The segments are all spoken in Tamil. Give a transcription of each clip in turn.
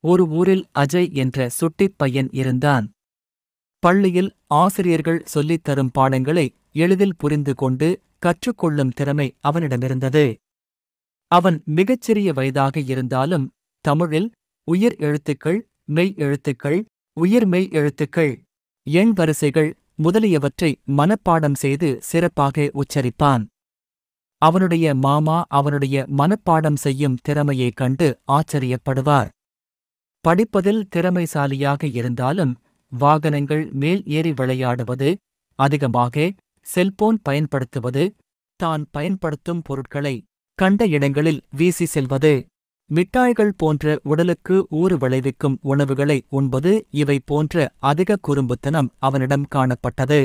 ஒரு ஊரில் அஜய் என்ற சுட்டிப் பையன் இருந்தான். பள்ளியில் ஆசிரியர்கள் சொல்லித் தரும் பாடங்களை எளிதில் புரிந்து கொண்டு கற்றுக்கொள்ளும் திறமை அவனிடமிருந்தது. அவன் மிகச்சிறிய வயதாக இருந்தாலும் தமிழில் உயிர் எழுத்துக்கள், மெய் எழுத்துக்கள், உயிர்மெய் எழுத்துக்கள், எண் வரிசைகள் முதலியவற்றை மனப்பாடம் செய்து சிறப்பாக உச்சரிப்பான். அவனுடைய மாமா அவனுடைய மனப்பாடம் செய்யும் திறமையைக் கண்டு ஆச்சரியப்படுவார். படிப்பதில் திறமைசாலியாக இருந்தாலும் வாகனங்கள் மேல் ஏறி விளையாடுவது, அதிகமாக செல்போன் பயன்படுத்துவது, தான் பயன்படுத்தும் பொருட்களை கண்ட இடங்களில் வீசி செல்வது, மிட்டாய்கள் போன்ற உடலுக்கு ஊறு விளைவிக்கும் உணவுகளை உண்பது இவை போன்ற அதிக குறும்புத்தனம் அவனிடம் காணப்பட்டது.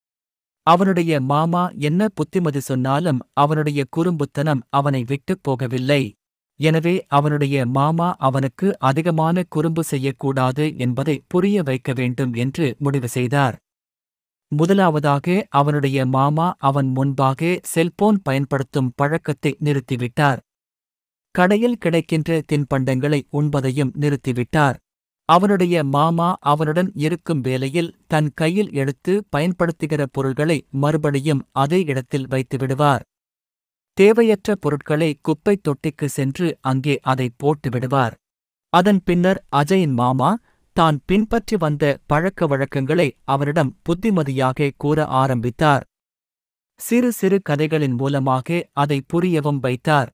அவனுடைய மாமா என்ன புத்திமதி சொன்னாலும் அவனுடைய குறும்புத்தனம் அவனை விட்டுப் போகவில்லை. எனவே அவனுடைய மாமா அவனுக்கு அதிகமான குறும்பு செய்யக்கூடாது என்பதை புரிய வைக்க வேண்டும் என்று முடிவு செய்தார். முதலாவதாக அவனுடைய மாமா அவன் முன்பாக செல்போன் பயன்படுத்தும் பழக்கத்தை நிறுத்திவிட்டார். கடையில் கிடைக்கின்ற தின்பண்டங்களை உண்பதையும் நிறுத்திவிட்டார். அவனுடைய மாமா அவனுடன் இருக்கும் வேளையில் தன் கையில் எடுத்து பயன்படுத்துகிற பொருள்களை மறுபடியும் அதே இடத்தில் வைத்துவிடுவார். தேவையற்ற பொருட்களை குப்பைத் தொட்டிக்கு சென்று அங்கே அதை போட்டுவிடுவார். அதன் பின்னர் அஜயின் மாமா தான் பின்பற்றி வந்த பழக்க வழக்கங்களை அவனிடம் புத்திமதியாக கூற ஆரம்பித்தார். சிறு சிறு கதைகளின் மூலமாக அதை புரியவும் வைத்தார்.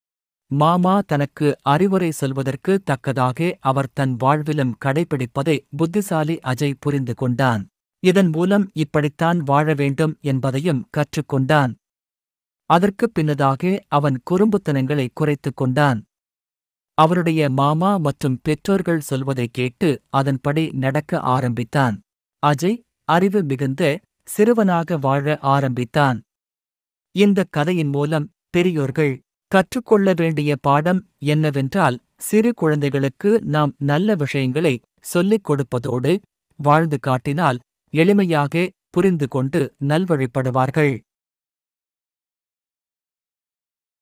மாமா தனக்கு அறிவுரை சொல்வதற்கு தக்கதாக அவர் தன் வாழ்விலும் கடைபிடிப்பதை புத்திசாலி அஜய் புரிந்து கொண்டான். இதன் மூலம் இப்படித்தான் வாழ வேண்டும் என்பதையும் கற்றுக்கொண்டான். அதற்குப் பின்னதாக அவன் குறும்புத்தனங்களை குறைத்துக் கொண்டான். அவருடைய மாமா மற்றும் பெற்றோர்கள் சொல்வதைக் கேட்டு அதன்படி நடக்க ஆரம்பித்தான். அஜய் அறிவு மிகுந்த சிறுவனாக வாழ ஆரம்பித்தான். இந்தக் கதையின் மூலம் பெரியோர்கள் கற்றுக்கொள்ள வேண்டிய பாடம் என்னவென்றால், சிறு குழந்தைகளுக்கு நாம் நல்ல விஷயங்களை சொல்லிக் கொடுப்பதோடு வாழ்ந்து காட்டினால் எளிமையாக புரிந்து கொண்டு நல்வழிப்படுவார்கள்.